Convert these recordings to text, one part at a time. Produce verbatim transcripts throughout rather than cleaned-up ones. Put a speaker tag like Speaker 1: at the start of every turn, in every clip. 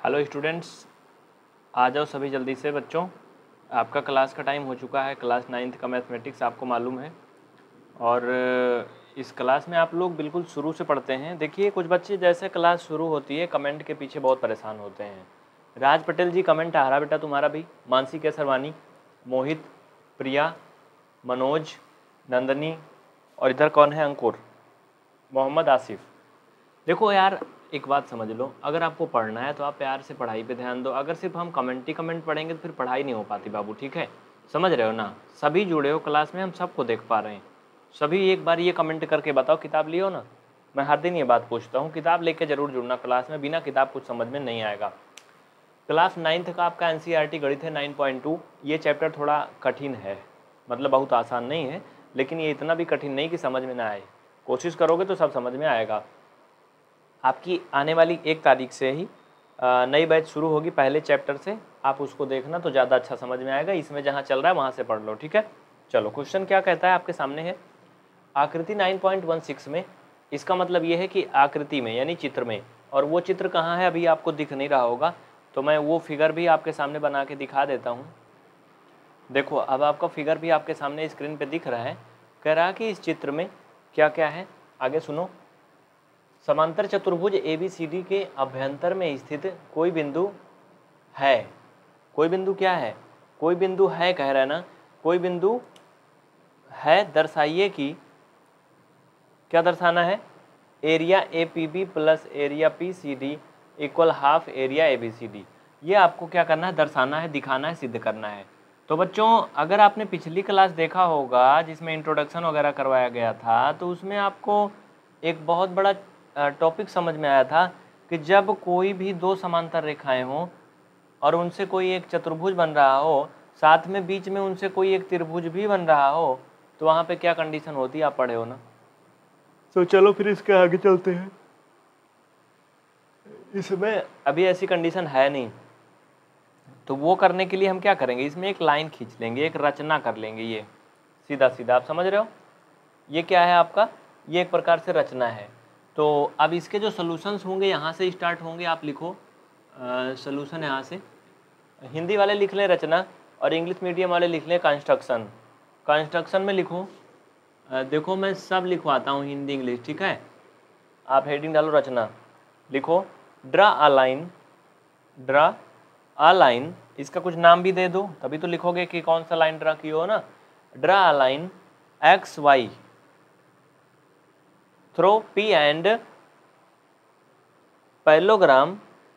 Speaker 1: Hello students, आ जाओ सभी जल्दी से बच्चों। आपका क्लास का टाइम हो चुका है। क्लास नाइन्थ का मैथमेटिक्स आपको मालूम है और इस क्लास में आप लोग बिल्कुल शुरू से पढ़ते हैं। देखिए, कुछ बच्चे जैसे क्लास शुरू होती है कमेंट के पीछे बहुत परेशान होते हैं। राज पटेल जी कमेंट आ रहा बेटा तुम्हारा भी, मानसी केसरवानी, मोहित, प्रिया, मनोज, नंदनी और इधर कौन है, अंकुर, मोहम्मद आसिफ। देखो यार, एक बात समझ लो, अगर आपको पढ़ना है तो आप प्यार से पढ़ाई पे ध्यान दो। अगर सिर्फ हम कमेंट ही कमेंट पढ़ेंगे तो फिर पढ़ाई नहीं हो पाती बाबू, ठीक है? समझ रहे हो ना? सभी जुड़े हो क्लास में, हम सबको देख पा रहे हैं। सभी एक बार ये कमेंट करके बताओ किताब लियो ना। मैं हर दिन ये बात पूछता हूँ, किताब लेके जरूर जुड़ना क्लास में, बिना किताब कुछ समझ में नहीं आएगा। क्लास नाइन्थ का आपका एन सी आर टी गणित है नाइन पॉइंट टू। ये चैप्टर थोड़ा कठिन है, मतलब बहुत आसान नहीं है, लेकिन ये इतना भी कठिन नहीं कि समझ में ना आए। कोशिश करोगे तो सब समझ में आएगा। आपकी आने वाली एक तारीख से ही नई बैच शुरू होगी पहले चैप्टर से। आप उसको देखना तो ज़्यादा अच्छा समझ में आएगा। इसमें जहाँ चल रहा है वहाँ से पढ़ लो, ठीक है? चलो, क्वेश्चन क्या कहता है आपके सामने है। आकृति नाइन पॉइंट वन सिक्स में, इसका मतलब ये है कि आकृति में यानी चित्र में, और वो चित्र कहाँ है अभी आपको दिख नहीं रहा होगा, तो मैं वो फिगर भी आपके सामने बना के दिखा देता हूँ। देखो, अब आपका फिगर भी आपके सामने स्क्रीन पे दिख रहा है। कह रहा कि इस चित्र में क्या क्या है, आगे सुनो। समांतर चतुर्भुज ए बी सी डी के अभ्यंतर में स्थित कोई बिंदु है। कोई बिंदु क्या है? कोई बिंदु है कह रहा है ना। कोई बिंदु है, दर्शाइए कि क्या दर्शाना है। Area A P B plus area P C D equal half area A B C D. ये आपको क्या करना है, दर्शाना है, दिखाना है, सिद्ध करना है। तो बच्चों, अगर आपने पिछली क्लास देखा होगा जिसमें इंट्रोडक्शन वगैरह करवाया गया था, तो उसमें आपको एक बहुत बड़ा टॉपिक समझ में आया था कि जब कोई भी दो समांतर रेखाएं हों और उनसे कोई एक चतुर्भुज बन रहा हो, साथ में बीच में उनसे कोई एक त्रिभुज भी बन रहा हो, तो वहाँ पे क्या कंडीशन होती है, आप पढ़े हो ना। तो चलो फिर इसके आगे चलते हैं। इसमें अभी ऐसी कंडीशन है नहीं, तो वो करने के लिए हम क्या करेंगे, इसमें एक लाइन खींच लेंगे, एक रचना कर लेंगे। ये सीधा सीधा आप समझ रहे हो, ये क्या है आपका, ये एक प्रकार से रचना है। तो अब इसके जो सॉल्यूशंस होंगे यहाँ से स्टार्ट होंगे। आप लिखो सॉल्यूशन यहाँ से। हिंदी वाले लिख लें रचना और इंग्लिश मीडियम वाले लिख लें कंस्ट्रक्शन। कंस्ट्रक्शन में लिखो, आ, देखो मैं सब लिखवाता हूँ हिंदी इंग्लिश, ठीक है? आप हेडिंग डालो रचना, लिखो draw a line. Draw a line, इसका कुछ नाम भी दे दो, तभी तो लिखोगे कि कौन सा लाइन ड्रा की हो ना। Draw a line X Y through P and parallelogram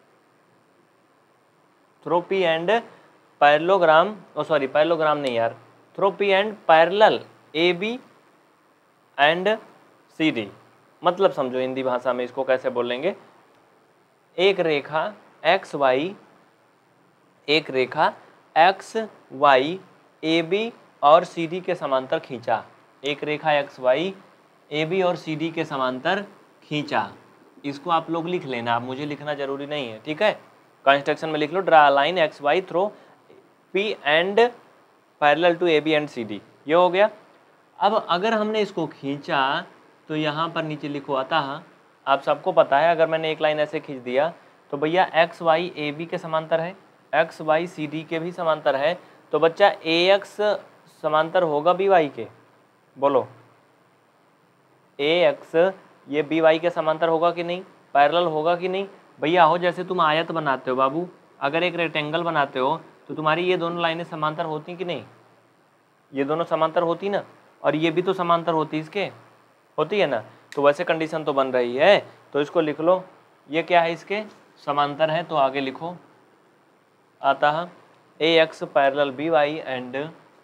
Speaker 1: through P and parallelogram oh sorry parallelogram नहीं यार, through P and parallel A B and C D। मतलब समझो हिंदी भाषा में इसको कैसे बोलेंगे। एक रेखा एक्स वाई, एक रेखा एक्स वाई ए बी और सी डी के समांतर खींचा। एक रेखा एक्स वाई ए बी और सी डी के समांतर खींचा। इसको आप लोग लिख लेना, आप मुझे लिखना जरूरी नहीं है, ठीक है? कंस्ट्रक्शन में लिख लो draw line X Y through P and parallel to A B and C D. ये हो गया। अब अगर हमने इसको खींचा तो यहाँ पर नीचे लिखो अतः। आप सबको पता है अगर मैंने एक लाइन ऐसे खींच दिया तो भैया एक्स वाई ए बी के समांतर है, एक्स वाई सी डी के भी समांतर है, तो बच्चा ए एक्स समांतर होगा बी वाई के। बोलो, ए एक्स ये बी वाई के समांतर होगा कि नहीं, पैरेलल होगा कि नहीं? भैया हो, जैसे तुम आयत बनाते हो बाबू, अगर एक रेक्टेंगल बनाते हो तो तुम्हारी ये दोनों लाइनें समांतर होती कि नहीं? ये दोनों समांतर होती ना, और ये भी तो समांतर होती, इसके होती है ना। तो वैसे कंडीशन तो बन रही है, तो इसको लिख लो। ये क्या है, इसके समांतर है, तो आगे लिखो अतः A X parallel B Y and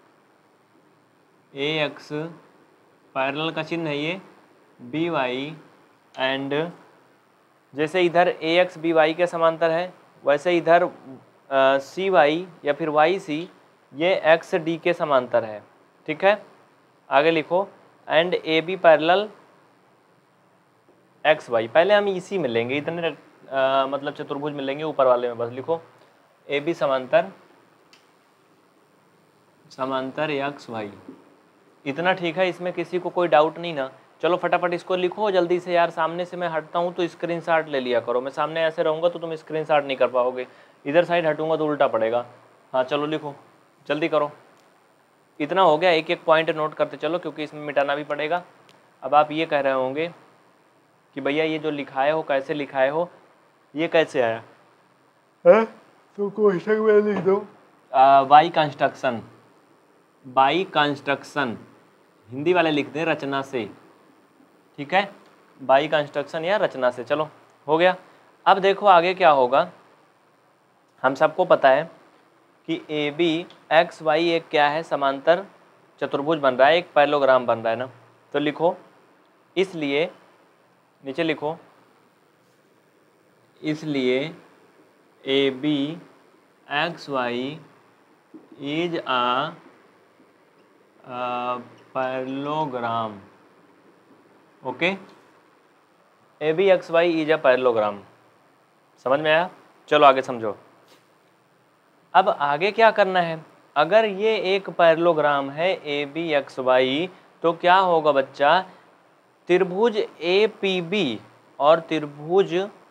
Speaker 1: A X parallel का चिन्ह है ये बी वाई एंड, जैसे इधर ए एक्स बी वाई के समांतर है वैसे इधर सी वाई या फिर वाई सी ये एक्स डी के समांतर है, ठीक है? आगे लिखो and A B parallel X Y. पहले हम इसी में लेंगे, इतने आ, मतलब चतुर्भुज में लेंगे, ऊपर वाले में बस लिखो ए बी समांतर समांतर एक्स वाई। इतना ठीक है, इसमें किसी को कोई डाउट नहीं ना चलो फटाफट इसको लिखो जल्दी से यार, सामने से मैं हटता हूँ तो स्क्रीनशॉट ले लिया करो। मैं सामने ऐसे रहूँगा तो तुम स्क्रीनशॉट नहीं कर पाओगे, इधर साइड हटूँगा तो उल्टा पड़ेगा। हाँ चलो लिखो, जल्दी करो। इतना हो गया, एक एक पॉइंट नोट करते चलो क्योंकि इसमें मिटाना भी पड़ेगा। अब आप ये कह रहे होंगे कि भैया ये जो लिखाए हो कैसे लिखाए हो, ये कैसे आया है? तो क्वेश्चन में लिख दो by construction, by construction Hindi वाले लिख दें रचना से, ठीक है, बाई कंस्ट्रक्शन या रचना से। चलो हो गया। अब देखो आगे क्या होगा। हम सबको पता है कि ए बी एक्स वाई एक क्या है, समांतर चतुर्भुज बन रहा है, एक पैरेललोग्राम बन रहा है ना। तो लिखो, इसलिए नीचे लिखो, इसलिए A B X Y is a parallelogram. Okay, A B X Y is a parallelogram. समझ में आया? चलो आगे समझो। अब आगे क्या करना है, अगर ये एक पैरेललोग्राम है ए बी एक्स वाई तो क्या होगा बच्चा, त्रिभुज ए पी बी और त्रिभुज,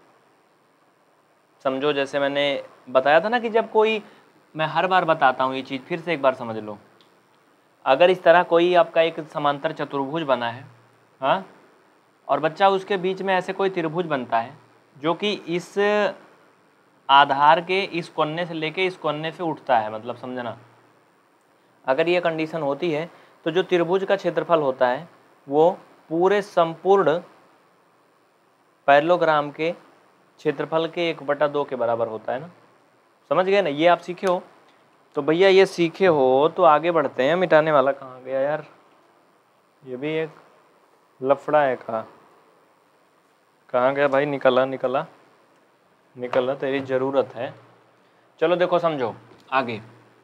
Speaker 1: समझो जैसे मैंने बताया था ना कि जब कोई, मैं हर बार बताता हूँ ये चीज़, फिर से एक बार समझ लो। अगर इस तरह कोई आपका एक समांतर चतुर्भुज बना है, हाँ, और बच्चा उसके बीच में ऐसे कोई त्रिभुज बनता है जो कि इस आधार के इस कोने से लेके इस कोने से उठता है, मतलब समझना, अगर ये कंडीशन होती है तो जो त्रिभुज का क्षेत्रफल होता है वो पूरे संपूर्ण पैरेललोग्राम के क्षेत्रफल के एक बटा दो के बराबर होता है ना। समझ गए ना? ये आप सीखे हो। तो भैया ये सीखे हो तो आगे बढ़ते हैं। मिटाने वाला कहाँ गया यार, ये भी एक लफड़ा है। कहाँ कहाँ गया भाई? निकला निकला निकला, तेरी ज़रूरत है। चलो देखो समझो आगे।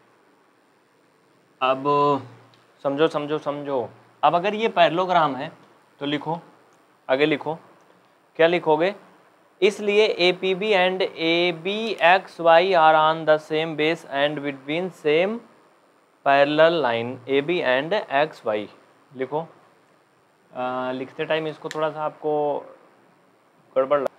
Speaker 1: अब समझो समझो समझो। अब अगर ये पैरेललोग्राम है तो लिखो, आगे लिखो, क्या लिखोगे, इसलिए A P B and A B X Y are on the same base and between same parallel line A B and X Y. लिखो। आ, लिखते टाइम इसको थोड़ा सा आपको गड़बड़ लग,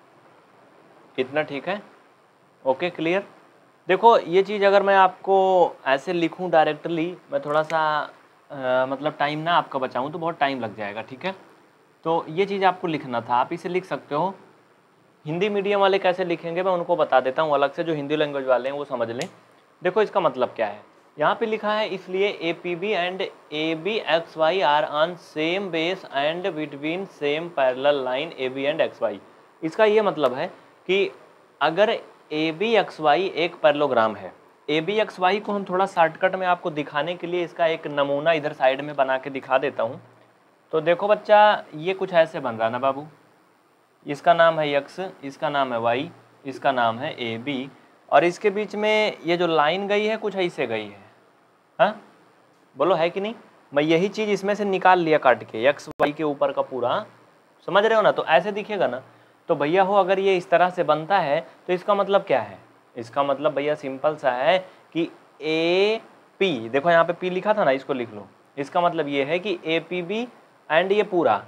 Speaker 1: इतना ठीक है? Okay clear. देखो ये चीज़ अगर मैं आपको ऐसे लिखूं डायरेक्टली, मैं थोड़ा सा आ, मतलब टाइम ना आपका बचाऊं तो बहुत टाइम लग जाएगा, ठीक है? तो ये चीज़ आपको लिखना था, आप इसे लिख सकते हो। हिंदी मीडियम वाले कैसे लिखेंगे मैं उनको बता देता हूँ अलग से, जो हिंदी लैंग्वेज वाले हैं वो समझ लें। देखो इसका मतलब क्या है, यहाँ पे लिखा है इसलिए A P B and A B X Y are on same base and between same parallel line A B and X Y. इसका ये मतलब है कि अगर ए बी एक्स वाई एक पैरेललोग्राम है, ए बी एक्स वाई को हम थोड़ा शॉर्टकट में आपको दिखाने के लिए इसका एक नमूना इधर साइड में बना के दिखा देता हूँ। तो देखो बच्चा, ये कुछ ऐसे बन रहा है ना बाबू, इसका नाम है यक्स, इसका नाम है वाई, इसका नाम है ए बी, और इसके बीच में ये जो लाइन गई है कुछ ऐसे गई है। हाँ बोलो है कि नहीं? मैं यही चीज़ इसमें से निकाल लिया काट के, यक्स वाई के ऊपर का पूरा, समझ रहे हो ना? तो ऐसे दिखेगा ना। तो भैया हो अगर ये इस तरह से बनता है तो इसका मतलब क्या है? इसका मतलब भैया सिंपल सा है कि ए पी, देखो यहाँ पे पी लिखा था ना, इसको लिख लो। इसका मतलब ये है कि ए पी बी एंड ये पूरा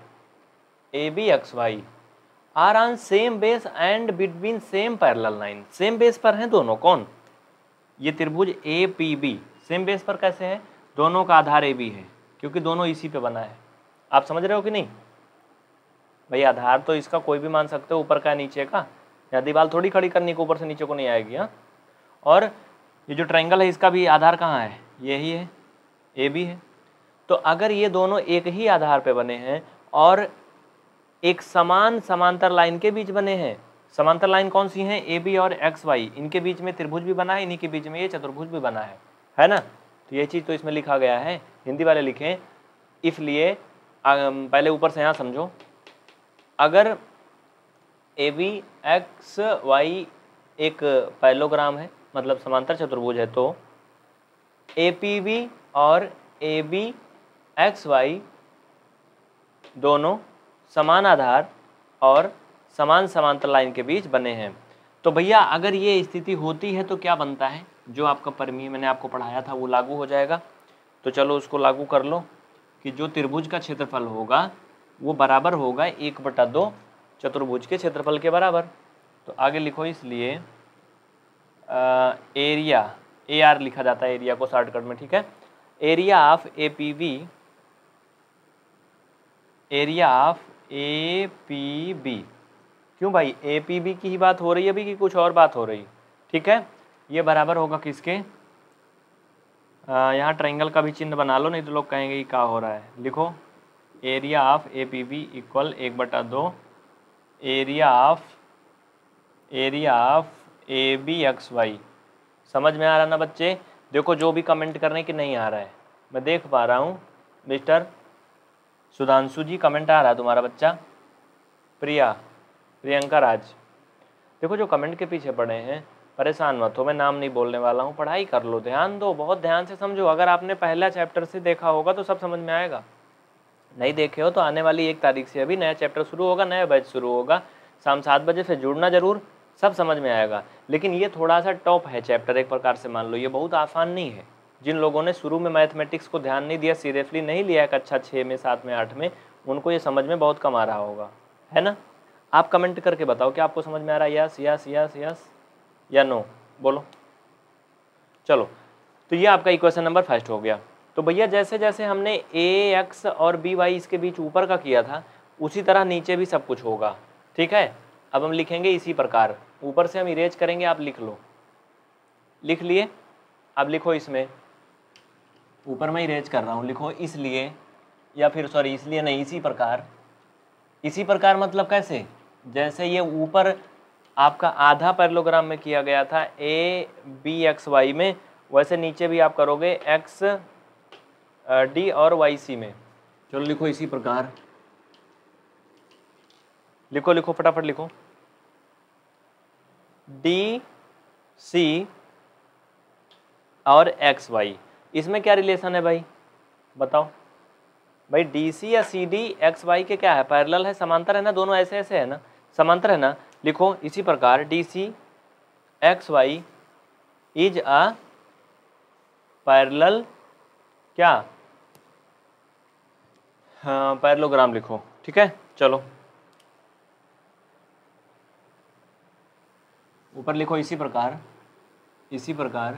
Speaker 1: A B X Y are on same base and between same parallel line. Same base पर हैं दोनों, कौन? ये त्रिभुज A P B same base पर कैसे है? दोनों का आधार ए बी है, क्योंकि दोनों इसी पे बना है। आप समझ रहे हो कि नहीं भाई? आधार तो इसका कोई भी मान सकते हो, ऊपर का नीचे का, या दीवार थोड़ी खड़ी करनी को ऊपर से नीचे को नहीं आएगी। हाँ, और ये जो ट्रायंगल है इसका भी आधार कहाँ है? यही है, ए बी है। तो अगर ये दोनों एक ही आधार पे बने हैं और एक समान समांतर लाइन के बीच बने हैं, समांतर लाइन कौन सी है? ए बी और एक्स वाई, इनके बीच में त्रिभुज भी बना है, इन्हीं के बीच में ये चतुर्भुज भी बना है, है ना? तो ये चीज़ तो इसमें लिखा गया है, हिंदी वाले लिखें। इसलिए पहले ऊपर से यहाँ समझो, अगर ए बी एक्स वाई एक पैरेललोग्राम है, मतलब समांतर चतुर्भुज है, तो ए पी बी और ए बी एक्स वाई दोनों समान आधार और समान समांतर लाइन के बीच बने हैं। तो भैया अगर ये स्थिति होती है तो क्या बनता है? जो आपका परिमेय मैंने आपको पढ़ाया था वो लागू हो जाएगा। तो चलो उसको लागू कर लो कि जो त्रिभुज का क्षेत्रफल होगा वो बराबर होगा एक बटा दो चतुर्भुज के क्षेत्रफल के बराबर। तो आगे लिखो, इसलिए एरिया, ए आर लिखा जाता है एरिया को शॉर्टकट में, ठीक है। Area of A P B, area of A P B, क्यों भाई ए पी बी की ही बात हो रही है अभी कि कुछ और बात हो रही, ठीक है। ये बराबर होगा किसके, यहाँ ट्रायंगल का भी चिन्ह बना लो, नहीं तो लोग कहेंगे कि क्या हो रहा है। लिखो area of A P B equal एक बटा दो area of area of A B X Y. समझ में आ रहा ना बच्चे? देखो जो भी कमेंट कर रहे हैं कि नहीं आ रहा है, मैं देख पा रहा हूँ। मिस्टर सुधांशु जी कमेंट आ रहा है तुम्हारा बच्चा, प्रिया, प्रियंका राज, देखो जो कमेंट के पीछे पड़े हैं परेशान मत हो, मैं नाम नहीं बोलने वाला हूँ, पढ़ाई कर लो, ध्यान दो, बहुत ध्यान से समझो। अगर आपने पहला चैप्टर से देखा होगा तो सब समझ में आएगा, नहीं देखे हो तो आने वाली एक तारीख से अभी नया चैप्टर शुरू होगा, नया बैच शुरू होगा, शाम सात बजे से जुड़ना जरूर, सब समझ में आएगा। लेकिन ये थोड़ा सा टॉप है चैप्टर, एक प्रकार से मान लो, ये बहुत आसान नहीं है। जिन लोगों ने शुरू में मैथमेटिक्स को ध्यान नहीं दिया, सीरियसली नहीं लिया एक अच्छा छः में, सात में, आठ में, उनको ये समझ में बहुत कम आ रहा होगा, है ना। आप कमेंट करके बताओ कि आपको समझ में आ रहा है, यस यस यस यस या नो, बोलो। चलो, तो ये आपका इक्वेशन नंबर फर्स्ट हो गया। तो भैया जैसे जैसे हमने ए एक्स और बी वाई इसके बीच ऊपर का किया था, उसी तरह नीचे भी सब कुछ होगा, ठीक है। अब हम लिखेंगे इसी प्रकार, ऊपर से हम इरेज करेंगे, आप लिख लो, लिख लिए। अब लिखो इसमें, ऊपर मैं इरेज कर रहा हूँ, लिखो इसलिए, या फिर सॉरी इसलिए नहीं, इसी प्रकार। इसी प्रकार मतलब कैसे, जैसे ये ऊपर आपका आधा पैरेललोग्राम में किया गया था ए बी एक्स वाई में, वैसे नीचे भी आप करोगे एक्स डी और वाई सी में। चलो लिखो इसी प्रकार, लिखो लिखो फटाफट लिखो, डी सी और एक्स वाई, इसमें क्या रिलेशन है भाई बताओ। भाई डी सी या सी डी एक्स वाई के क्या है, पैरेलल है, समांतर है ना, दोनों ऐसे ऐसे है ना, समांतर है ना। लिखो इसी प्रकार D C X Y is a parallel क्या, हाँ पैरेललोग्राम लिखो, ठीक है। चलो ऊपर लिखो इसी प्रकार, इसी प्रकार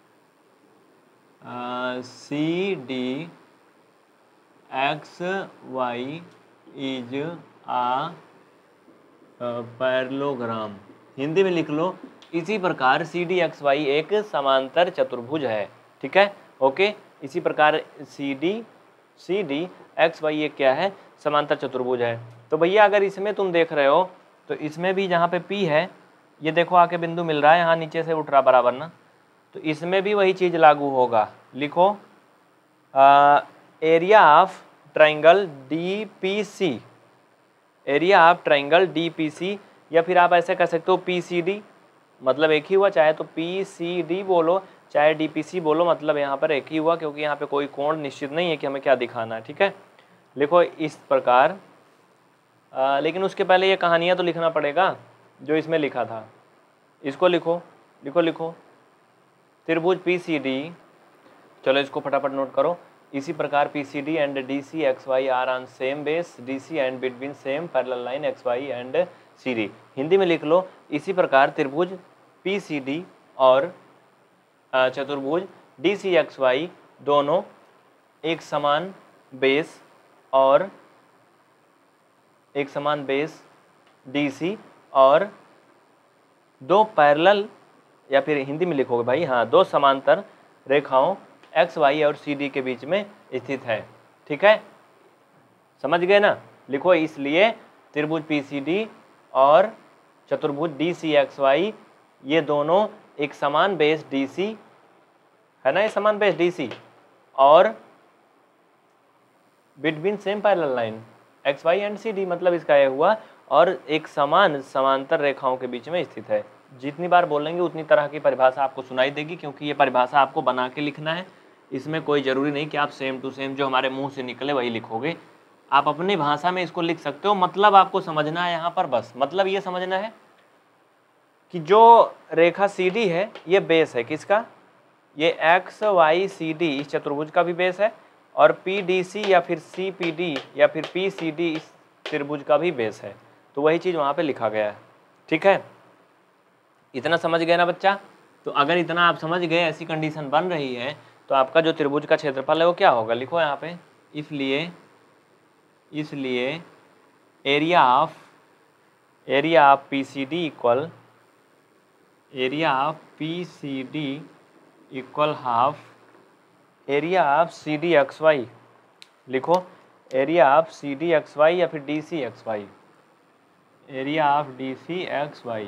Speaker 1: C D X Y is a parallelogram, Hindi में लिख लो इसी प्रकार सी डी एक्स वाई एक समांतर चतुर्भुज है, ठीक है, ओके। इसी प्रकार C D C D X Y एक क्या है, समांतर चतुर्भुज है। तो भैया अगर इसमें तुम देख रहे हो तो इसमें भी जहाँ पे पी है, ये देखो आके बिंदु मिल रहा है, यहाँ नीचे से उठ रहा बराबर ना, तो इसमें भी वही चीज़ लागू होगा। लिखो area of triangle D P C, area of triangle D P C, या फिर आप ऐसे कह सकते हो पी सी डी, मतलब एक ही हुआ, चाहे तो पी सी डी बोलो चाहे डी पी सी बोलो, मतलब यहाँ पर एक ही हुआ, क्योंकि यहाँ पे कोई कोण निश्चित नहीं है कि हमें क्या दिखाना है, ठीक है। लिखो इस प्रकार, आ, लेकिन उसके पहले ये कहानियाँ तो लिखना पड़ेगा जो इसमें लिखा था, इसको लिखो लिखो लिखो त्रिभुज पी सी डी, चलो इसको फटाफट नोट करो। इसी प्रकार P C D and D C X Y are on same base, D C and between same parallel line X Y and C D, Hindi में लिख लो इसी प्रकार त्रिभुज पी सी डी और चतुर्भुज डी सी एक्स वाई दोनों एक समान बेस और एक समान बेस डी सी और दो पैरेलल, या फिर हिंदी में लिखोगे भाई, हाँ दो समांतर रेखाओं एक्स वाई और सी डी के बीच में स्थित है, ठीक है, समझ गए ना। लिखो इसलिए त्रिभुज पी सी डी और चतुर्भुज डी सी एक्स वाई ये दोनों एक समान बेस डी सी है ना, ये समान बेस डी सी और between same parallel line X Y and C D, मतलब इसका यह हुआ, और एक समान समांतर रेखाओं के बीच में स्थित है। जितनी बार बोलेंगे उतनी तरह की परिभाषा आपको सुनाई देगी, क्योंकि ये परिभाषा आपको बना के लिखना है, इसमें कोई ज़रूरी नहीं कि आप सेम टू सेम जो हमारे मुंह से निकले वही लिखोगे, आप अपनी भाषा में इसको लिख सकते हो। मतलब आपको समझना है यहाँ पर, बस मतलब ये समझना है कि जो रेखा सी डी है ये बेस है किसका, ये एक्स वाई सी डी इस चतुर्भुज का भी बेस है, और पी डी सी या फिर सी पी डी या फिर पी सी डी इस त्रिभुज का भी बेस है। तो वही चीज़ वहाँ पे लिखा गया है। ठीक है, इतना समझ गए ना बच्चा? तो अगर इतना आप समझ गए, ऐसी कंडीशन बन रही है, तो आपका जो त्रिभुज का क्षेत्रफल है वो क्या होगा, लिखो यहाँ पे। इसलिए इसलिए area of area of P C D equal area of P C D equal half area of C D X Y. लिखो area of C D X Y या फिर D C X Y, area of D C X Y.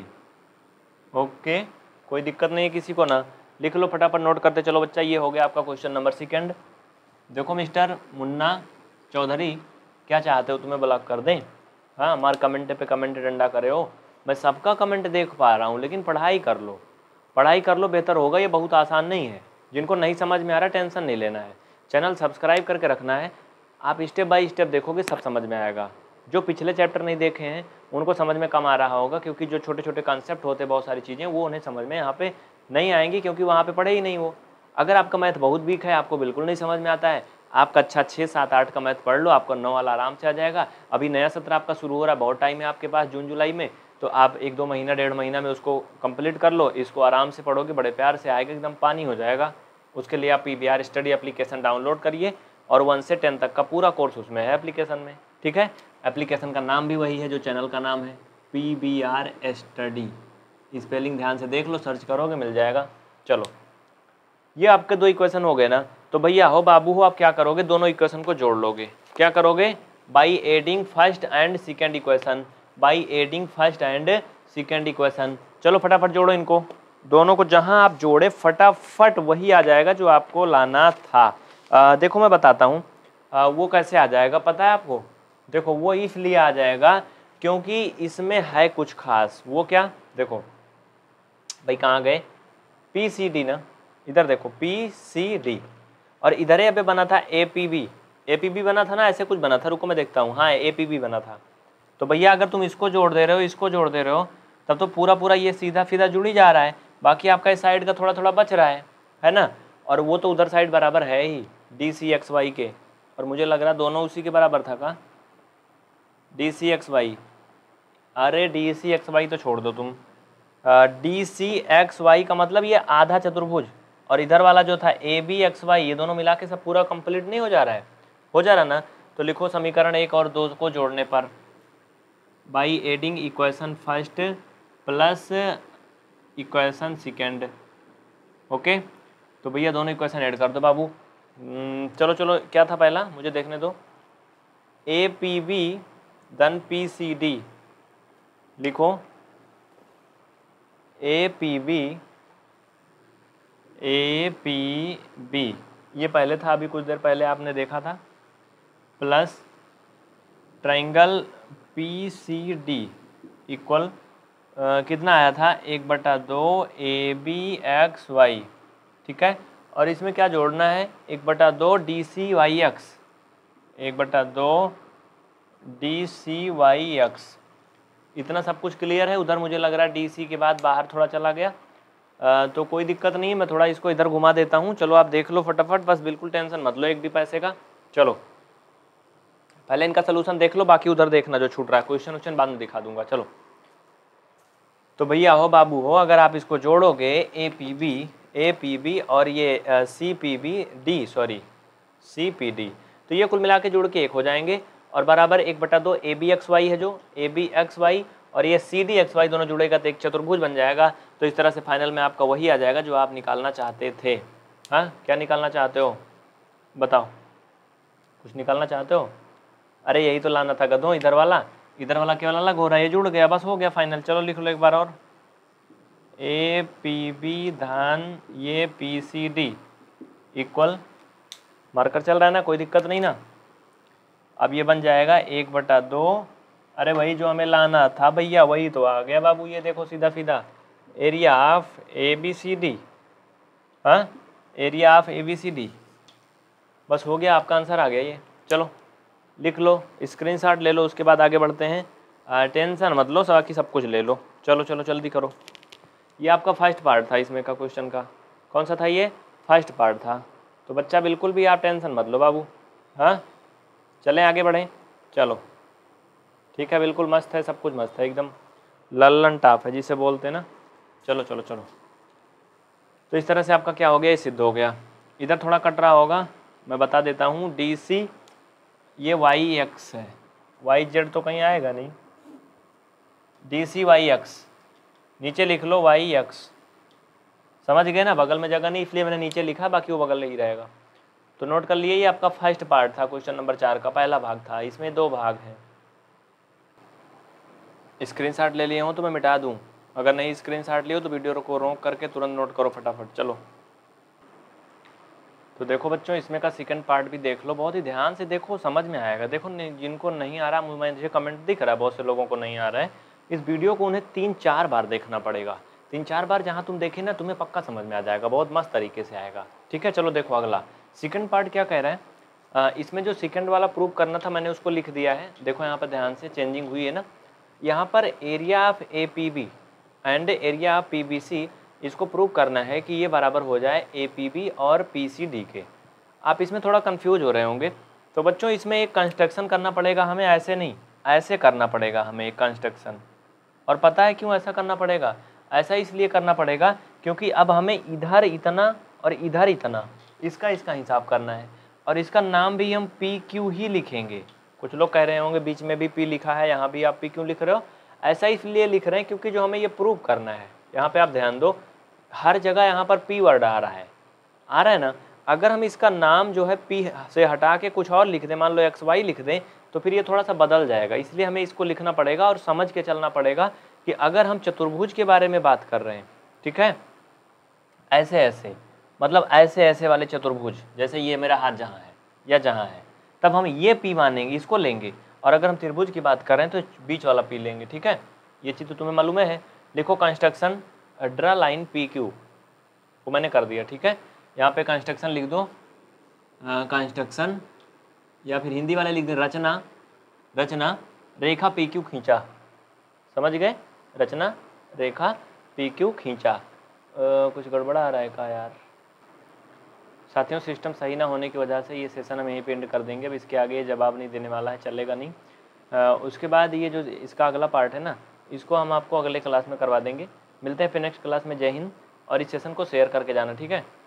Speaker 1: Okay, कोई दिक्कत नहीं है किसी को ना? लिख लो फटाफट, नोट करते चलो बच्चा। ये हो गया आपका क्वेश्चन नंबर सेकंड। देखो मिस्टर मुन्ना चौधरी, क्या चाहते हो, तुम्हें ब्लॉक कर दें? हाँ, हमारे कमेंट पे कमेंट डंडा करे हो। मैं सबका कमेंट देख पा रहा हूँ, लेकिन पढ़ाई कर लो, पढ़ाई कर लो, बेहतर होगा। ये बहुत आसान नहीं है। जिनको नहीं समझ में आ रहा, टेंशन नहीं लेना है, चैनल सब्सक्राइब करके रखना है। आप स्टेप बाय स्टेप देखोगे, सब समझ में आएगा। जो पिछले चैप्टर नहीं देखे हैं उनको समझ में कम आ रहा होगा, क्योंकि जो छोटे छोटे कॉन्सेप्ट होते हैं, बहुत सारी चीज़ें, वो उन्हें समझ में यहाँ पे नहीं आएंगी, क्योंकि वहाँ पे पढ़े ही नहीं वो। अगर आपका मैथ बहुत वीक है, आपको बिल्कुल नहीं समझ में आता है, आपका अच्छा छः सात आठ का मैथ पढ़ लो, आपका नौ वाला आराम से आ जाएगा। अभी नया सत्र आपका शुरू हो रहा है, बहुत टाइम है आपके पास, जून जुलाई में, तो आप एक दो महीना डेढ़ महीना में उसको कंप्लीट कर लो। इसको आराम से पढ़ोगे, बड़े प्यार से आएगा, एकदम पानी हो जाएगा। उसके लिए आप P B R study application download करिए, और वन से टेन तक का पूरा कोर्स उसमें है एप्लीकेशन में। ठीक है, एप्लीकेशन का नाम भी वही है जो चैनल का नाम है, P B R study. Spelling ध्यान से देख लो, सर्च करोगे मिल जाएगा। चलो, ये आपके दो इक्वेशन हो गए ना। तो भैया हो बाबू हो, आप क्या करोगे, दोनों इक्वेशन को जोड़ लोगे। क्या करोगे? By adding first and second equation, by adding first and second equation. चलो फटाफट जोड़ो इनको दोनों को। जहां आप जोड़े फटाफट वही आ जाएगा जो आपको लाना था। आ, देखो मैं बताता हूँ वो कैसे आ जाएगा, पता है आपको? देखो, वो इसलिए आ जाएगा क्योंकि इसमें है कुछ खास। वो क्या? देखो भाई, कहाँ गए? पी सी डी ना, इधर देखो पी सी डी, और इधर ही अबे बना था A P B. A P B बना था ना, ऐसे कुछ बना था, रुको मैं देखता हूँ। हाँ, ए पी बी बना था। तो भैया अगर तुम इसको जोड़ दे रहे हो, इसको जोड़ दे रहे हो, तब तो पूरा पूरा ये सीधा सीधा जुड़ ही जा रहा है। बाकी आपका इस साइड का थोड़ा थोड़ा बच रहा है, है ना? और वो तो उधर साइड बराबर है ही डी सी एक्स वाई के, और मुझे लग रहा दोनों उसी के बराबर था का, डी सी एक्स वाई। अरे डी सी एक्स वाई तो छोड़ दो तुम, डी सी एक्स वाई का मतलब ये आधा चतुर्भुज, और इधर वाला जो था ए बी एक्स वाई, ये दोनों मिला के सब पूरा कंप्लीट नहीं हो जा रहा है? हो जा रहा ना? तो लिखो समीकरण एक और दो को जोड़ने पर, by adding equation first plus equation second. Okay, तो भैया दोनों इक्वेशन ऐड कर दो बाबू। चलो चलो, क्या था पहला, मुझे देखने दो। A P B then P C D. लिखो A P B A P B, ये पहले था, अभी कुछ देर पहले आपने देखा था, plus triangle P C D equal कितना आया था, एक बटा दो ए बी एक्स वाई। ठीक है, और इसमें क्या जोड़ना है, एक बटा दो डी सी वाई एक्स, एक बटा दो डी सी वाई एक्स। इतना सब कुछ क्लियर है? उधर मुझे लग रहा है डी सी के बाद बाहर थोड़ा चला गया, आ, तो कोई दिक्कत नहीं है, मैं थोड़ा इसको इधर घुमा देता हूँ। चलो आप देख लो फटाफट, बस बिल्कुल टेंशन मत लो एक भी पैसे का। चलो पहले इनका सोल्यूशन देख लो, बाकी उधर देखना जो छूट रहा है, क्वेश्चन क्वेश्चन बाद में दिखा दूंगा। चलो, तो भैया हो बाबू हो, अगर आप इसको जोड़ोगे A P B A P B और ये C P B D sorry C P D, तो ये कुल मिला के जोड़ के एक हो जाएंगे, और बराबर एक बटा दो ए बी एक्स वाई है, जो ए बी एक्स वाई और ये सी डी एक्स वाई दोनों जुड़ेगा तो एक चतुर्भुज बन जाएगा। तो इस तरह से फाइनल में आपका वही आ जाएगा जो आप निकालना चाहते थे। हाँ, क्या निकालना चाहते हो बताओ? कुछ निकालना चाहते हो? अरे यही तो लाना था गधों, इधर वाला, इधर वाला केवल अलग हो रहा है, ये जुड़ गया, बस हो गया फाइनल। चलो लिख लो एक बार और, ए पी बी धन ये P C D equal, marker चल रहा है ना, कोई दिक्कत नहीं ना? अब ये बन जाएगा एक बटा दो, अरे वही जो हमें लाना था भैया, वही तो आ गया बाबू। ये देखो सीधा सीधा area of A B C D, हाँ area of A B C D, बस हो गया, आपका आंसर आ गया ये। चलो लिख लो, स्क्रीनशॉट ले लो, उसके बाद आगे बढ़ते हैं। आ, टेंशन मत लो, बाकी सब कुछ ले लो। चलो चलो जल्दी करो। ये आपका फर्स्ट पार्ट था इसमें का क्वेश्चन का, कौन सा था ये? फर्स्ट पार्ट था। तो बच्चा बिल्कुल भी आप टेंशन मत लो बाबू, हाँ चलें आगे बढ़ें, चलो ठीक है, बिल्कुल मस्त है, सब कुछ मस्त है एकदम, लल्लन टाप है जिसे बोलते हैं ना। चलो चलो चलो, तो इस तरह से आपका क्या हो गया, ये सिद्ध हो गया। इधर थोड़ा कट रहा होगा, मैं बता देता हूँ, डी सी ये वाई एक्स है, वाई जेड तो कहीं आएगा नहीं, डी सी वाई एक्स, नीचे लिख लो वाई एक्स, समझ गए ना, बगल में जगह नहीं इसलिए मैंने नीचे लिखा, बाकी वो बगल ही रहेगा। तो नोट कर लिए, ये आपका फर्स्ट पार्ट था, क्वेश्चन नंबर चार का पहला भाग था, इसमें दो भाग हैं। स्क्रीनशॉट ले लिए हो तो मैं मिटा दूं, अगर नहीं स्क्रीनशॉट लियो तो वीडियो को रोक करके तुरंत नोट करो फटाफट। चलो तो देखो बच्चों, इसमें का सेकंड पार्ट भी देख लो, बहुत ही ध्यान से देखो, समझ में आएगा। देखो जिनको नहीं आ रहा, मुझे कमेंट दिख रहा है बहुत से लोगों को नहीं आ रहा है, इस वीडियो को उन्हें तीन चार बार देखना पड़ेगा, तीन चार बार जहाँ तुम देखे ना तुम्हें पक्का समझ में आ जाएगा, बहुत मस्त तरीके से आएगा। ठीक है चलो देखो अगला सेकंड पार्ट क्या कह रहा है। आ, इसमें जो सेकंड वाला प्रूव करना था मैंने उसको लिख दिया है, देखो यहाँ पर ध्यान से चेंजिंग हुई है ना, यहाँ पर area of A P B and area of P B C, इसको प्रूव करना है कि ये बराबर हो जाए ए पी बी और पी सी डी के। आप इसमें थोड़ा कंफ्यूज हो रहे होंगे, तो बच्चों इसमें एक कंस्ट्रक्शन करना पड़ेगा हमें, ऐसे नहीं ऐसे करना पड़ेगा हमें एक कंस्ट्रक्शन। और पता है क्यों ऐसा करना पड़ेगा, ऐसा इसलिए करना पड़ेगा क्योंकि अब हमें इधर इतना और इधर इतना, इसका इसका हिसाब करना है, और इसका नाम भी हम पी क्यू ही लिखेंगे। कुछ लोग कह रहे होंगे बीच में भी पी लिखा है, यहाँ भी आप पी क्यों लिख रहे हो, ऐसा इसलिए लिख रहे हैं क्योंकि जो हमें ये प्रूव करना है, यहाँ पे आप ध्यान दो, हर जगह यहाँ पर पी वर्ड आ रहा है, आ रहा है ना। अगर हम इसका नाम जो है पी से हटा के कुछ और लिख दें, मान लो एक्स वाई लिख दें, तो फिर ये थोड़ा सा बदल जाएगा, इसलिए हमें इसको लिखना पड़ेगा और समझ के चलना पड़ेगा कि अगर हम चतुर्भुज के बारे में बात कर रहे हैं, ठीक है, ऐसे ऐसे मतलब ऐसे ऐसे वाले चतुर्भुज, जैसे ये मेरा हाथ जहाँ है या जहाँ है, तब हम ये पी मानेंगे, इसको लेंगे। और अगर हम त्रिभुज की बात कर रहे हैं तो बीच वाला पी लेंगे। ठीक है, ये चीज़ तो तुम्हें मालूम है। लिखो construction draw line P Q, वो मैंने कर दिया। ठीक है, यहाँ पे कंस्ट्रक्शन लिख दो, कंस्ट्रक्शन, या फिर हिंदी वाले लिख दें रचना, रचना रेखा पी क्यू खींचा, समझ गए, रचना रेखा पी क्यू खींचा। आ, कुछ गड़बड़ा आ रहा है का यार साथियों, सिस्टम सही ना होने की वजह से ये सेशन हम यहीं पे एंड कर देंगे, अब इसके आगे जवाब नहीं देने वाला है, चलेगा नहीं। आ, उसके बाद ये जो इसका अगला पार्ट है ना, इसको हम आपको अगले क्लास में करवा देंगे। मिलते हैं फिर नेक्स्ट क्लास में। जय हिंद, और इस सेशन को शेयर करके जाना। ठीक है।